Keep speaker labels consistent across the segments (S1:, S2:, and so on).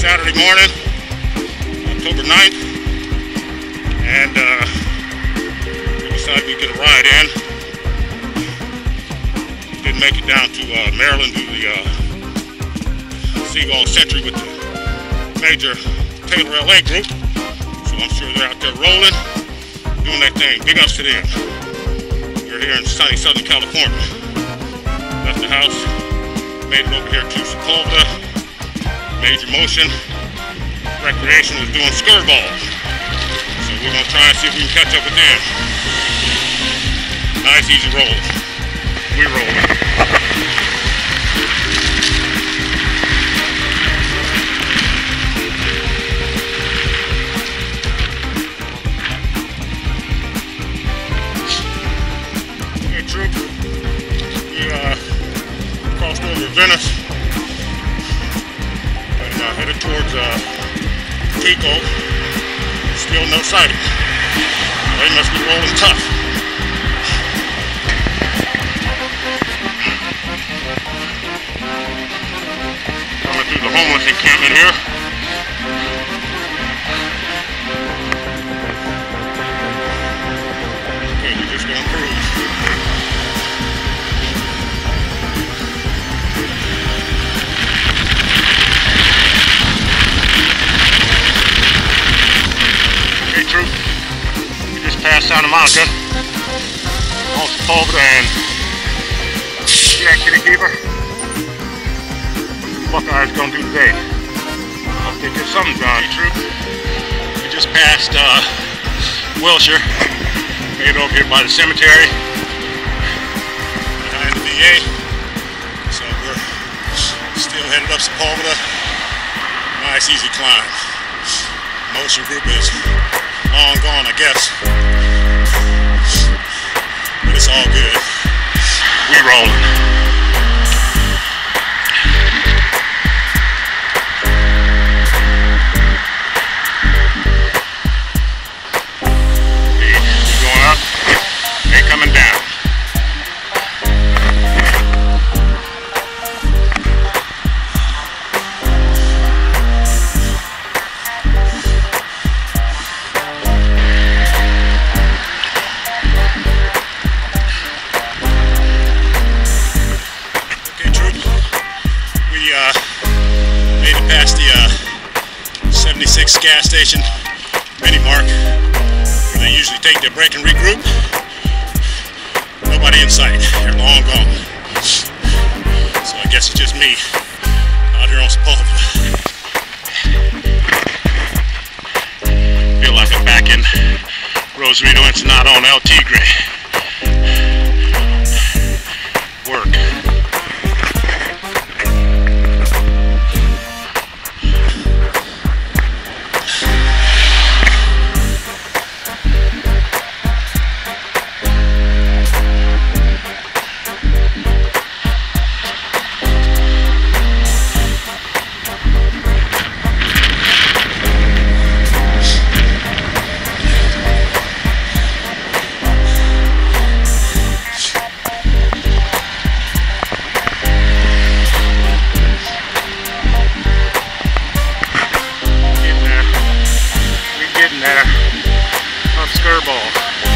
S1: Saturday morning, October 9th, and we decided we'd get a ride in. Didn't make it down to Maryland to the Seagull Century with the major Taylor LA group, so I'm sure they're out there rolling, doing that thing. Big ups to them. We're here in sunny Southern California. Left the house, made it over here to Sepulveda. Major Motion Recreation was doing skirball, so we're gonna try and see if we can catch up with them. Nice easy roll. We rolling. Okay, troop. We crossed over Venice and headed towards Pico. Still no sighting. They must be rolling tough. Coming through the homeless encampment here. Okay, we're just gonna cruise. Okay, troop. We just passed Santa Monica. On Sepulveda and Jack Kitty Keeper. Buckeyes gonna do today. Hope they get something done, troop. We just passed Wilshire. Made it over here by the cemetery. Behind the VA. So we're still headed up Sepulveda. Nice easy climb. Motion group is long gone, I guess. But it's all good. We rolling. Coming down. Okay, troop. We made it past the 76 gas station mini mark, where they usually take their break and regroup. Nobody in sight. They're long gone. So I guess it's just me out here on Sepulveda. Feel like I'm back in Rosarito Ensenada on El Tigre. Work. Skirball.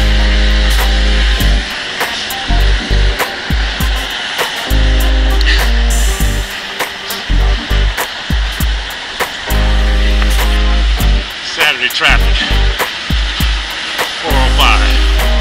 S1: Saturday traffic. 405.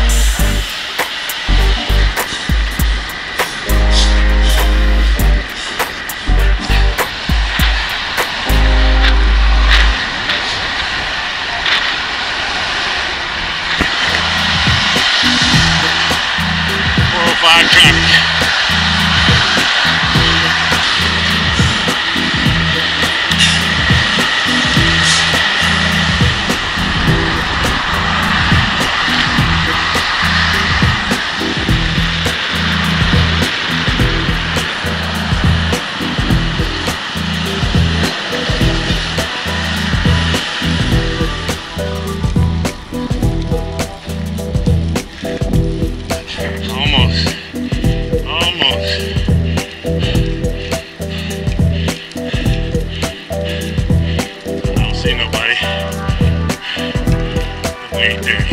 S1: Traffic. Almost. 8:30.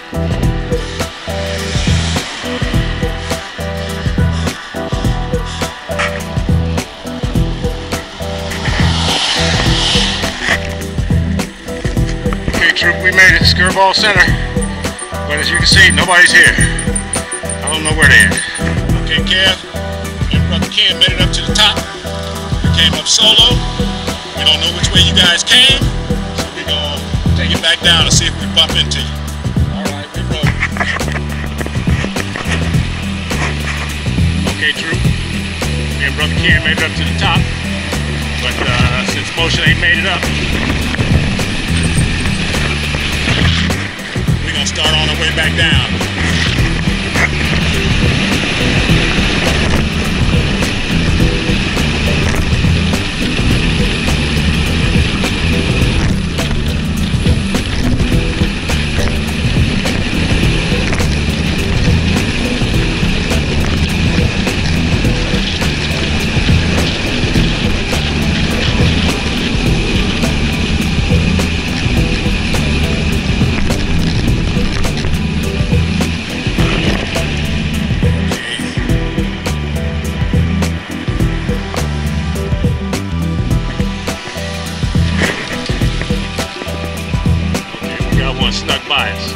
S1: Okay, troop, we made it to Skirball Center, but as you can see, nobody's here. I don't know where they are. Okay, Kev and Brother Ken made it up to the top. We came up solo. We don't know which way you guys came, so we're gonna take it back down and see if we bump into you. Alright, we roll. Okay, troop. Me and Brother Ken made it up to the top, but since Motion ain't made it up, we're gonna start on our way back down. Snuck by us.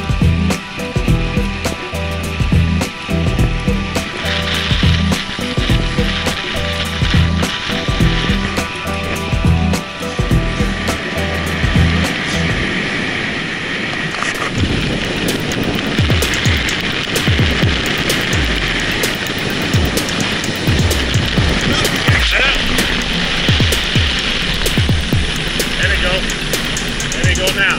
S1: There they go. There they go now.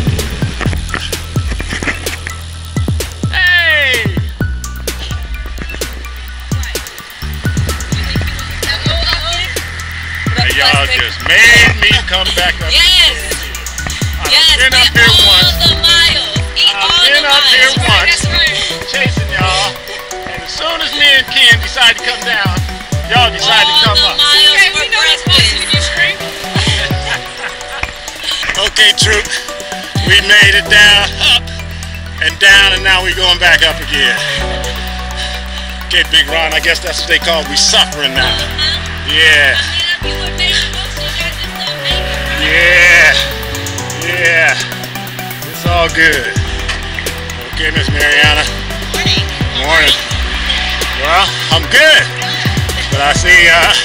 S1: Y'all just made me come back up.
S2: Yes!
S1: I've been up here once. I've been up here once, chasing y'all. And as soon as me and Ken decide to come down, y'all decide to come up.
S2: Okay, we know it's possible when you scream.
S1: Okay, troop. We made it down, up, and down, and now we're going back up again. Okay, Big Ron, I guess that's what they call we suffering now. Yeah. Yeah, it's all good. Okay, Miss Mariana.
S2: Morning.
S1: Morning. Well, I'm good, but I see,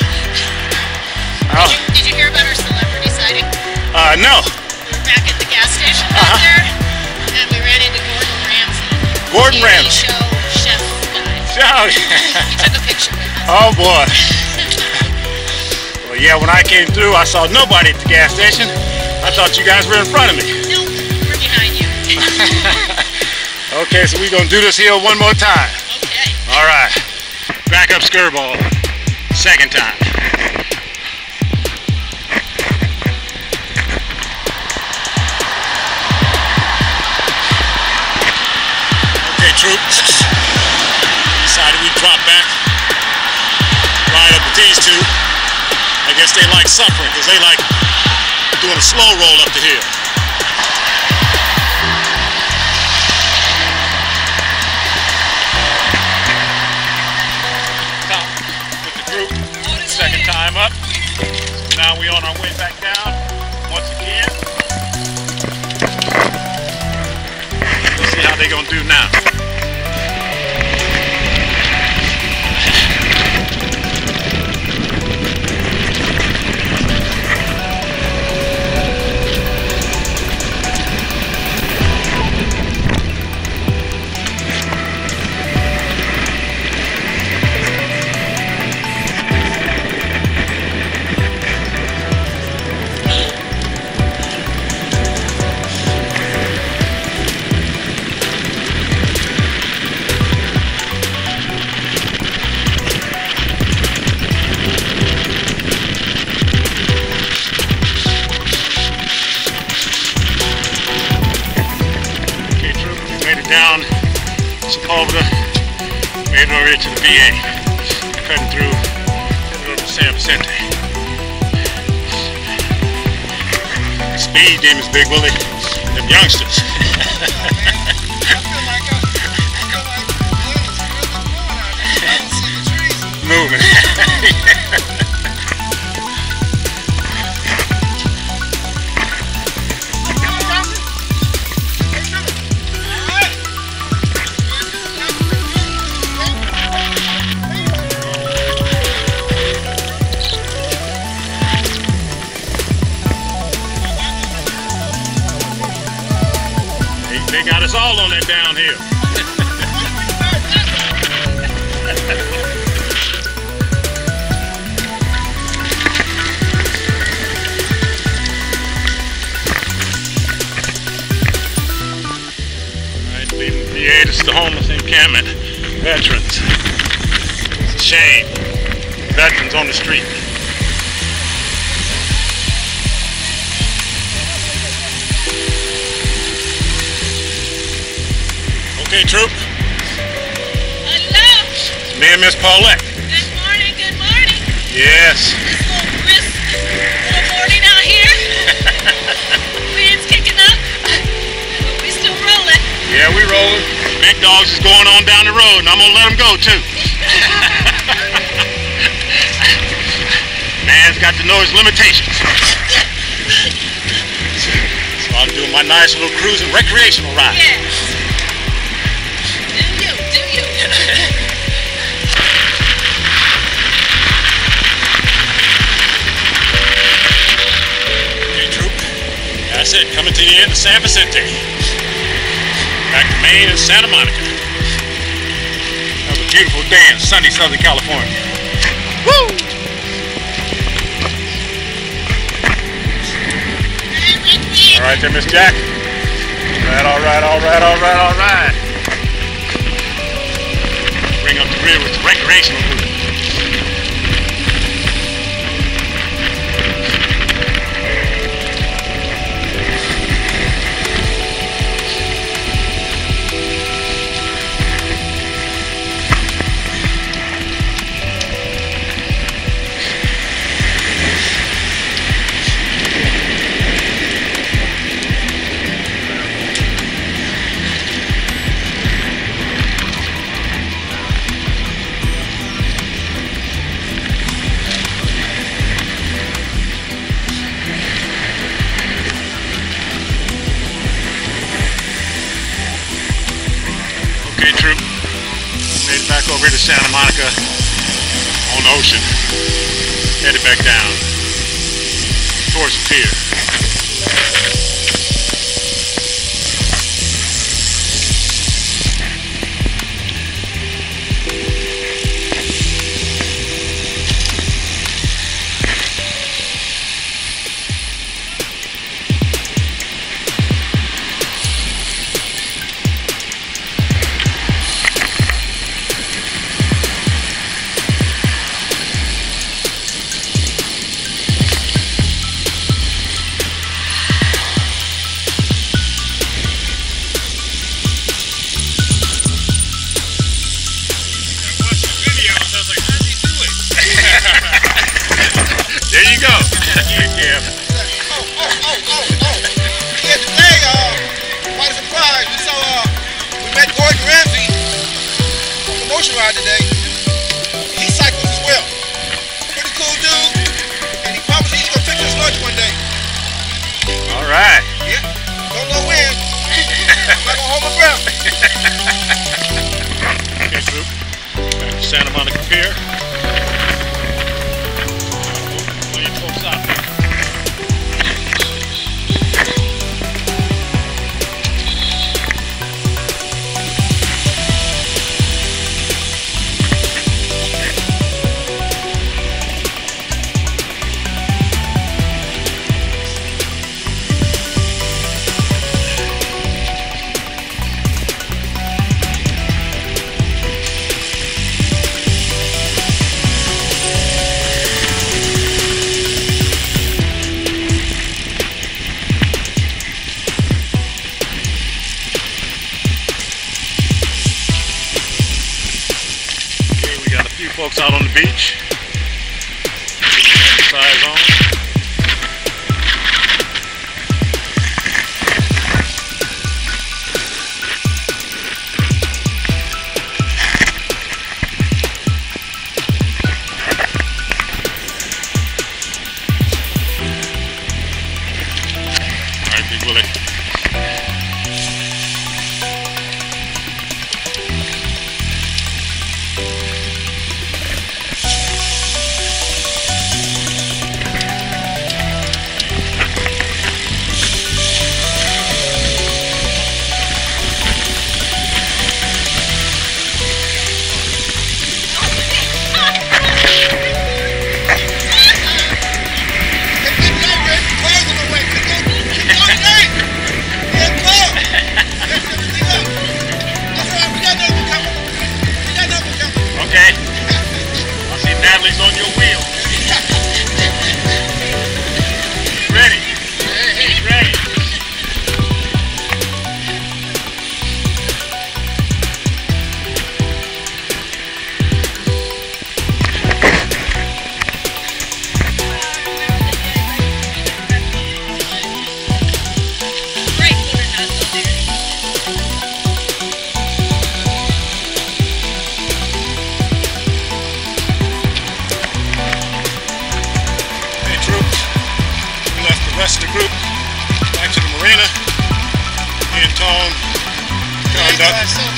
S2: Did you hear about our celebrity sighting?
S1: No.
S2: We were back at the gas station out there, and we ran into Gordon Ramsay.
S1: Gordon Ramsay.
S2: Show chef guy.
S1: Oh,
S2: He took a picture with us.
S1: oh boy. Well, yeah, when I came through, I saw nobody at the gas station. I thought you guys were in front of me.
S2: Nope, we're behind you.
S1: Okay, so we're gonna do this hill one more time.
S2: Okay.
S1: All right, back up Skirball, second time. Okay, troop. Decided we'd drop back, ride up with these two. I guess they like suffering because they like doing a slow roll up the hill. Top with the group, second time up. So now we're on our way back down once again. Let's see how they're gonna do now. Down Sepulveda, made it over here to the VA, cutting through, headed over to San Vicente. Speed demons, Big Willie, them youngsters. Man got us all on that downhill. Alright, leaving PA, this is the homeless encampment. Veterans. It's a shame. Veterans on the street. Okay, troop.
S2: Hello.
S1: It's me and Miss Paulette.
S2: Good morning, good morning.
S1: Yes.
S2: It's a little brisk, little morning out here. Wind's kicking up. We still rolling.
S1: Yeah, we rolling. Big Dogs is going on down the road, and I'm gonna let him go too. Man's got to know his limitations. So I'm doing my nice little cruising recreational ride.
S2: Yes. Do you?
S1: Okay, troop. That's it. Coming to the end of San Vicente. Back to Maine and Santa Monica. That was a beautiful day in sunny Southern California. Woo! All right there, Miss Jack. All right. Bring up the rear with the recreational group. Okay, troop. Made it back over here to Santa Monica on the ocean. Headed back down towards the pier. There you go. Yeah.
S3: Yeah, today, quite a surprise. We met Gordon Ramsay on the motion ride today. He cycles as well. Pretty cool dude. And he promised he's gonna fix us lunch one day.
S1: All right.
S3: Yeah. Don't know when. I'm not gonna hold my breath.
S1: Okay, troop. Back to Santa Monica Pier. Folks out. Folks out on the beach. Exercise on. All right, Big Willie. Harley's on your wheel. Ready? He's ready. Rest of the group back to the marina. Me and Tom turned up.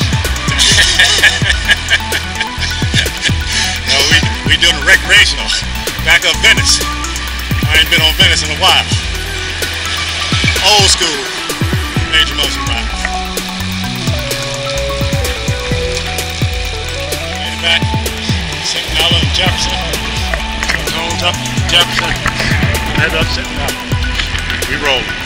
S1: No, we doing a recreational back up Venice. I ain't been on Venice in a while. Old school major motion ride. Heading back, Centinela and Jefferson. Homes up Jefferson. Head up Centinela. We roll.